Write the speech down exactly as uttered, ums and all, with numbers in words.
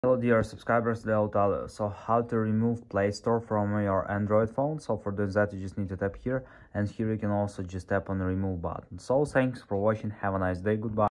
Hello dear subscribers, today I'll tell you so how to remove Play Store from your Android phone. So for doing that, you just need to tap here, and here you can also just tap on the remove button. So thanks for watching, have a nice day, goodbye.